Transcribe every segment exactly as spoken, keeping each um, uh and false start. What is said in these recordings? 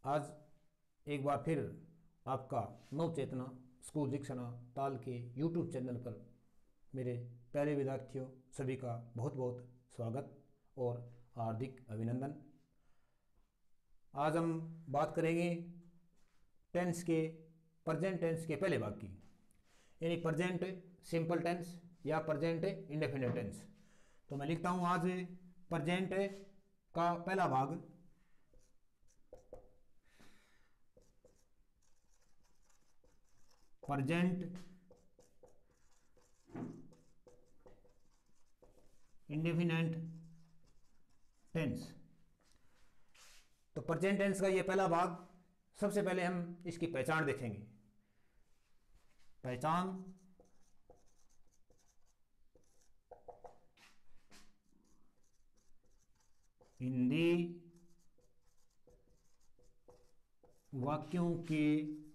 आज एक बार फिर आपका नव चेतना स्कूल दीक्षाना ताल के यूट्यूब चैनल पर मेरे प्यारे विद्यार्थियों सभी का बहुत बहुत स्वागत और हार्दिक अभिनंदन। आज हम बात करेंगे टेंस के प्रेजेंट टेंस के पहले भाग की, यानी प्रेजेंट सिंपल टेंस या प्रेजेंट इंडेफिनिट टेंस। तो मैं लिखता हूं आज प्रेजेंट का पहला भाग प्रेजेंट इंडेफिनिट टेंस। तो प्रेजेंट टेंस का ये पहला भाग, सबसे पहले हम इसकी पहचान देखेंगे। पहचान हिंदी वाक्यों के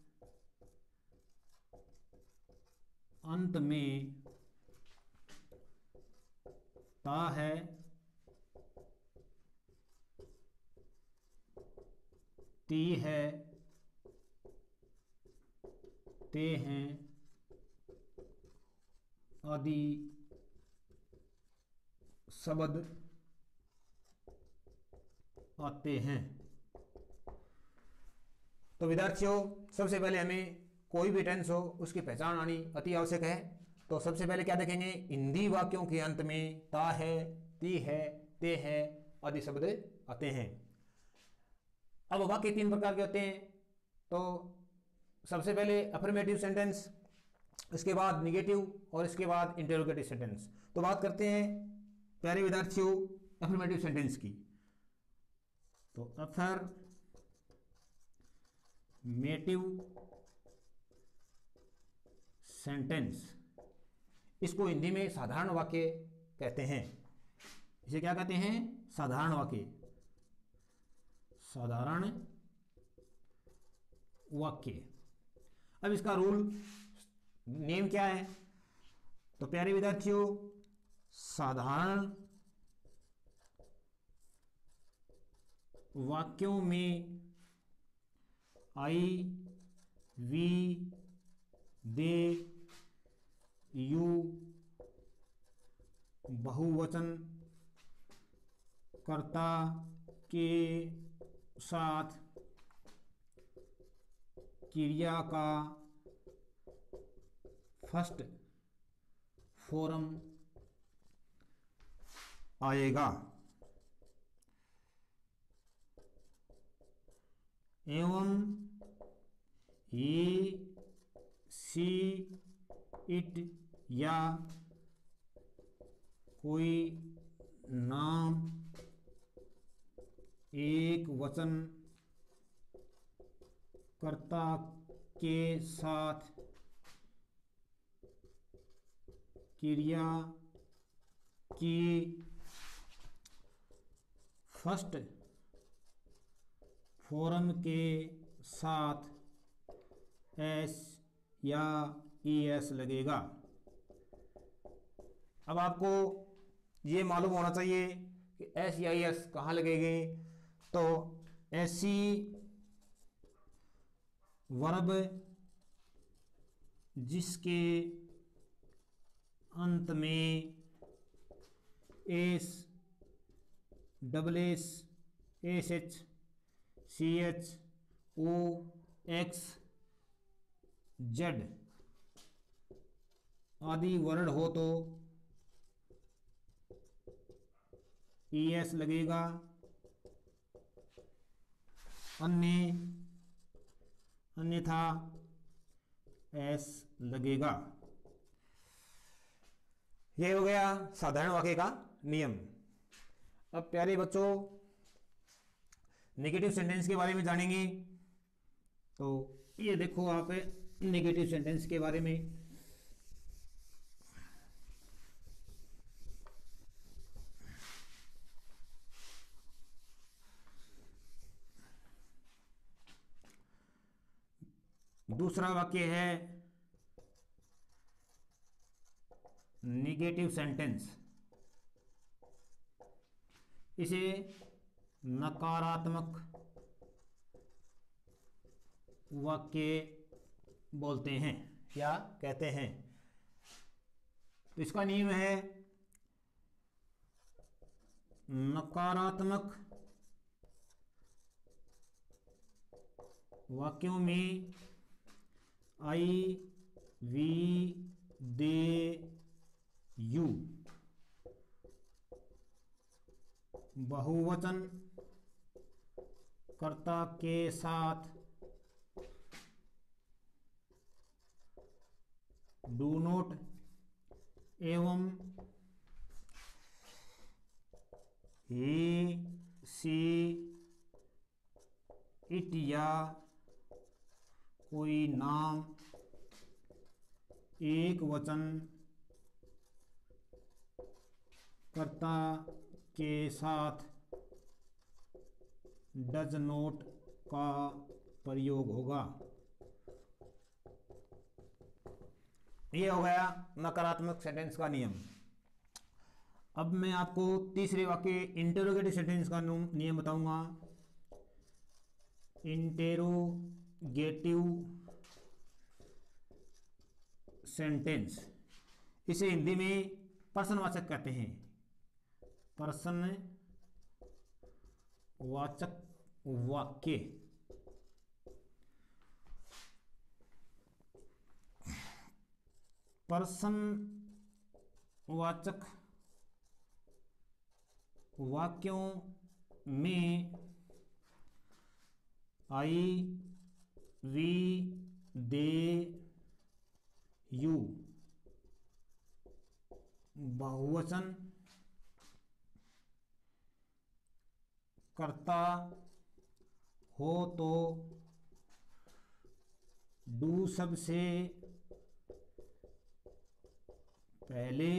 अंत में ता है, ती है, ते हैं आदि शब्द आते हैं। तो विद्यार्थियों, सबसे पहले हमें कोई भी टेंस हो उसकी पहचान आनी अति आवश्यक है। तो सबसे पहले क्या देखेंगे, हिंदी वाक्यों के अंत में ता है, ती है, ते है आदि शब्द आते हैं। अब वाक्य तीन प्रकार के होते हैं। तो सबसे पहले अफर्मेटिव सेंटेंस, इसके बाद निगेटिव और इसके बाद इंटरोगेटिव सेंटेंस। तो बात करते हैं प्यारे विद्यार्थियों अफर्मेटिव सेंटेंस की। तो अफर्मेटिव सेंटेंस, इसको हिंदी में साधारण वाक्य कहते हैं। इसे क्या कहते हैं? साधारण वाक्य। साधारण वाक्य। अब इसका रूल नेम क्या है? तो प्यारे विद्यार्थियों, साधारण वाक्यों में आई, वी, दे, यू बहुवचन कर्ता के साथ क्रिया का फर्स्ट फॉर्म आएगा एवं ये सी, इट या कोई नाम एक वचन कर्ता के साथ क्रिया की फर्स्ट फॉर्म के साथ एस या ई एस लगेगा। अब आपको ये मालूम होना चाहिए कि एस या ई एस कहाँ लगेंगे। तो ऐसी वर्ब जिसके अंत में S, double S, S H, C H, O, X, Z आदि वर्ण हो तो ई एस लगेगा, अन्य अन्यथा एस लगेगा। यह हो गया साधारण वाक्य का नियम। अब प्यारे बच्चों, नेगेटिव सेंटेंस के बारे में जानेंगे। तो ये देखो आप नेगेटिव सेंटेंस के बारे में। दूसरा वाक्य है नेगेटिव सेंटेंस। इसे नकारात्मक वाक्य बोलते हैं या कहते हैं। तो इसका नियम है नकारात्मक वाक्यों में आई वी दे यू बहुवचन कर्ता के साथ डू नॉट एवं ही सी इट या कोई नाम एक वचन कर्ता के साथ डज नॉट का प्रयोग होगा। ये हो गया नकारात्मक सेंटेंस का नियम। अब मैं आपको तीसरे वाक्य इंटेरोगेटिव सेंटेंस का नियम बताऊंगा। इंटेरोगेटिव सेंटेंस, इसे हिंदी में प्रश्नवाचक कहते हैं। प्रश्नवाचक वाक्य प्रश्नवाचक वाक्यों में आई वी दे यू बहुवचन कर्ता हो तो डू सबसे पहले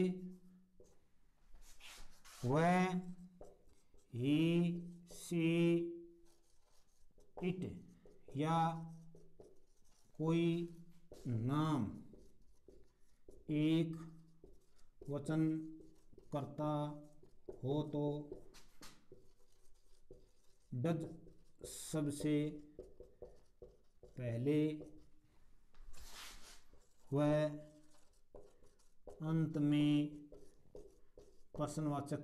वह ही सी इट या कोई नाम एक वचन कर्ता हो तो डज सबसे पहले वह अंत में प्रश्नवाचक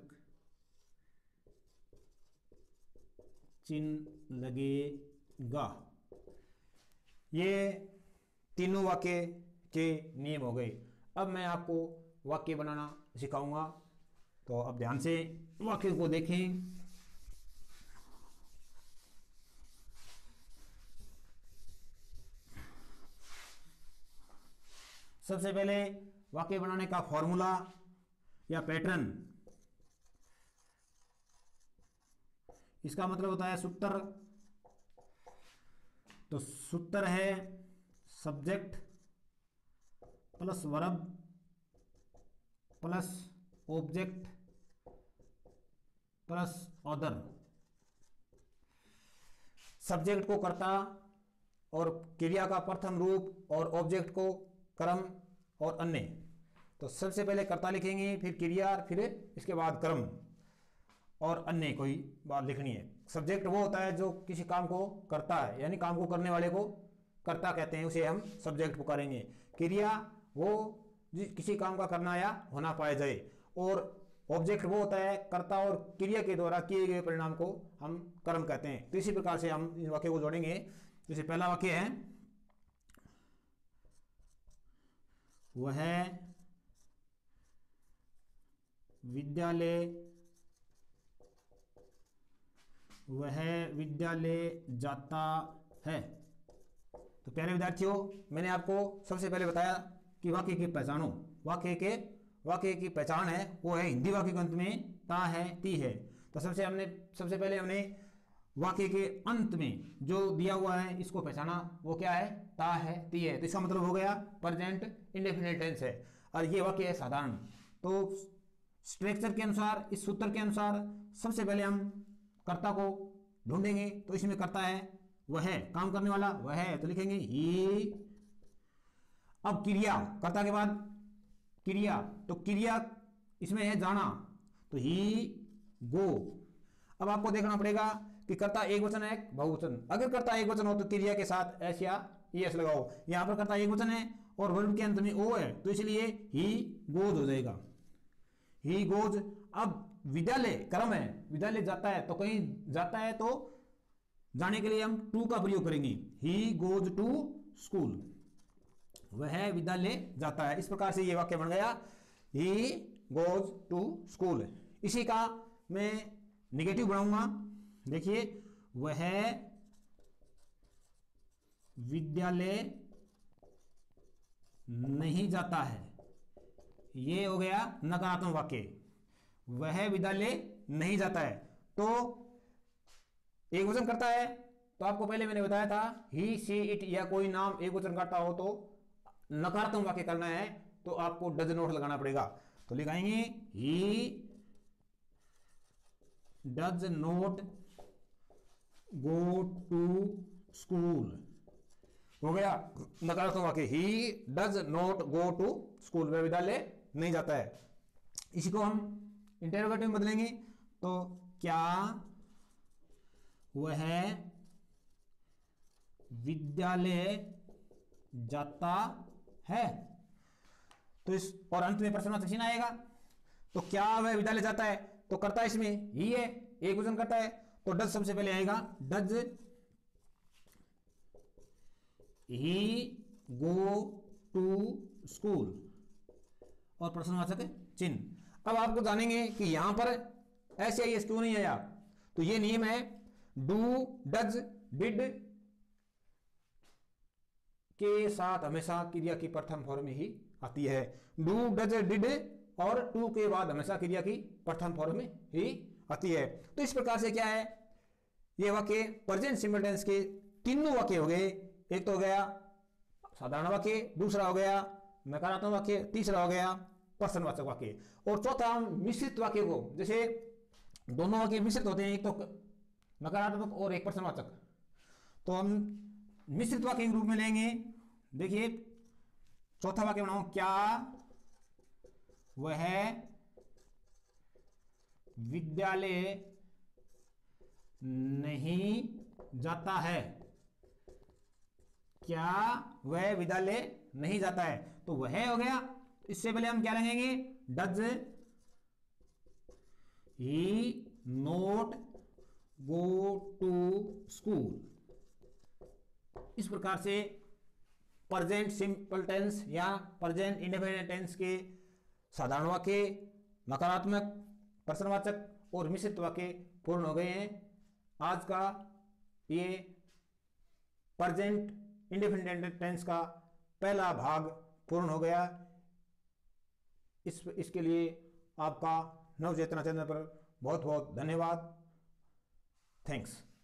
चिन्ह लगेगा। ये तीनों वाक्य के नियम हो गए। अब मैं आपको वाक्य बनाना सिखाऊंगा, तो अब ध्यान से वाक्य को देखें। सबसे पहले वाक्य बनाने का फॉर्मूला या पैटर्न, इसका मतलब होता है सूत्र। तो सूत्र है subject plus verb plus object plus other. Subject को कर्ता और क्रिया का प्रथम रूप और ऑब्जेक्ट को क्रम और अन्य। तो सबसे पहले कर्ता लिखेंगे, फिर क्रिया, फिर इसके बाद क्रम और अन्य कोई बात लिखनी है। सब्जेक्ट वो होता है जो किसी काम को करता है, यानी काम को करने वाले को कर्ता कहते हैं, उसे हम सब्जेक्ट पुकारेंगे। क्रिया वो किसी काम का करना या होना पाया जाए, और ऑब्जेक्ट वो होता है कर्ता और क्रिया के द्वारा किए गए परिणाम को हम कर्म कहते हैं। तो इसी प्रकार से हम इन वाक्य को जोड़ेंगे। जैसे पहला वाक्य है, वह विद्यालय वह विद्यालय जाता है। तो प्यारे विद्यार्थियों, मैंने आपको सबसे पहले बताया कि वाक्य की पहचानो। वाक्य के वाक्य की पहचान है वो है हिंदी वाक्य के अंत में ता है ती है। तो सबसे हमने सबसे पहले हमने वाक्य के अंत में जो दिया हुआ है इसको पहचाना, वो क्या है, ता है ती है। तो इसका मतलब हो गया प्रेजेंट इंडेफिनिट टेंस है, और ये वाक्य है साधारण। तो स्ट्रक्चर के अनुसार, इस सूत्र के अनुसार सबसे पहले हम कर्ता को ढूंढेंगे। तो इसमें कर्ता है वह है, काम करने वाला वह है, तो लिखेंगे ही। अब क्रिया, कर्ता के बाद क्रिया, तो क्रिया इसमें है जाना, तो ही गो। अब आपको देखना पड़ेगा कि कर्ता एक वचन है बहुवचन। अगर कर्ता एक वचन हो तो क्रिया के साथ एस या एस लगाओ। यहाँ पर कर्ता एक वचन है और वर्ब के अंत में ओ है, तो इसलिए ही गोज हो जाएगा, ही गोज। अब विद्यालय क्रम है, विद्यालय जाता है, तो कहीं जाता है तो जाने के लिए हम टू का प्रयोग करेंगे। ही गोज टू स्कूल, वह विद्यालय जाता है। इस प्रकार से ये वाक्य बन गया, ही गोज टू स्कूल। इसी का मैं निगेटिव बनाऊंगा, देखिए, वह विद्यालय नहीं जाता है, ये हो गया नकारात्मक वाक्य। वह विद्यालय नहीं जाता है, तो एक वचन करता है, तो आपको पहले मैंने बताया था ही सी इट या कोई नाम एक वचन करता हो तो नकारात्मक वाक्य करना है तो आपको डज नॉट लगाना पड़ेगा। तो लिखाएंगे he does not go to school, हो गया नकारात्मक वाक्य। He does not go to school, वह विद्यालय नहीं जाता है। इसी को हम इंटरोगेटिव में बदलेंगे, तो क्या वह विद्यालय जाता है, तो इस और अंत में प्रश्नवाचक चिन्ह आएगा। तो क्या वह विद्यालय जाता है, तो करता है इसमें ही है, एक वचन करता है, तो डज सबसे पहले आएगा, does he go to school और प्रश्नवाचक चिन्ह। अब आपको जानेंगे कि यहां पर ऐसे ही क्यों नहीं आया, तो ये नियम है, डू डज डिड के साथ हमेशा क्रिया की प्रथम फॉर्म ही आती है। डू डज डिड और टू के बाद हमेशा क्रिया की प्रथम फॉर्म में ही आती है। तो इस प्रकार से क्या है, ये वाक्य प्रेजेंट सिंपल टेंस के तीनों वाक्य हो गए। एक तो हो गया साधारण वाक्य, दूसरा हो गया नकारात्मक वाक्य, तीसरा हो गया प्रश्नवाचक वाक्य, और चौथा हम मिश्रित वाक्य को, जैसे दोनों वाक्य मिश्रित होते हैं, एक तो नकारात्मक और एक प्रश्नवाचक, तो हम मिश्रित वाक्य के रूप में लेंगे। देखिए चौथा वाक्य बनाओ, क्या वह विद्यालय नहीं जाता है, क्या वह विद्यालय नहीं जाता है, तो वह हो गया। इससे पहले हम क्या लगेंगे, does he not go to school. इस प्रकार से प्रेजेंट सिंपल टेंस या प्रेजेंट इंडेफिनिट टेंस के साधारण वाक्य, नकारात्मक, प्रश्नवाचक और मिश्रित वाक्य पूर्ण हो गए हैं। आज का ये प्रेजेंट इंडेफिनिट टेंस का पहला भाग पूर्ण हो गया। इस इसके लिए आपका नवचेतना चैनल पर बहुत बहुत धन्यवाद। थैंक्स।